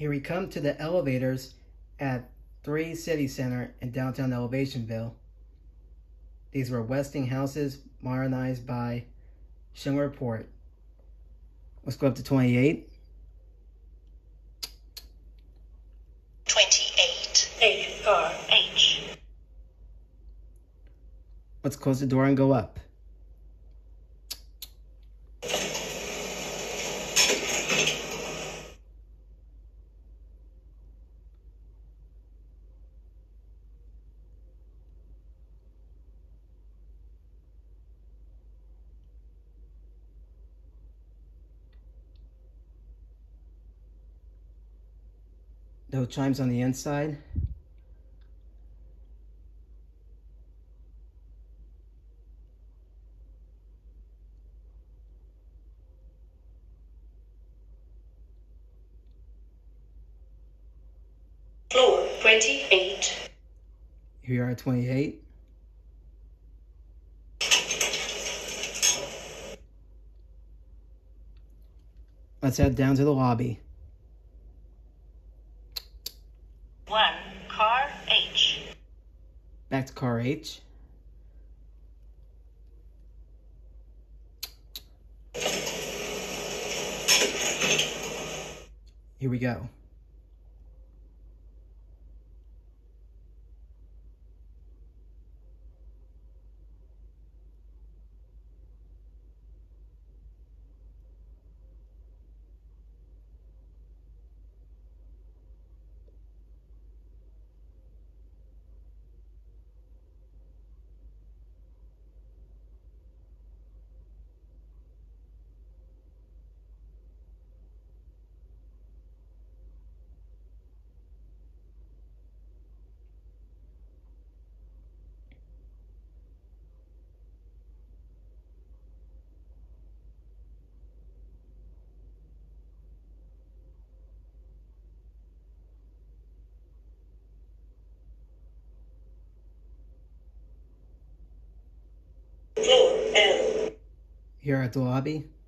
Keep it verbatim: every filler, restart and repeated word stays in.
Here we come to the elevators at three City Center in downtown Elevationville. These were Westinghouses modernized by Schindler Port. Let's go up to twenty-eight. twenty-eight. eight R H. Let's close the door and go up. No chimes on the inside. Floor twenty-eight. Here we are at twenty-eight. Let's head down to the lobby. One, car H. Back to car H. Here we go. Floor L. Here at the lobby.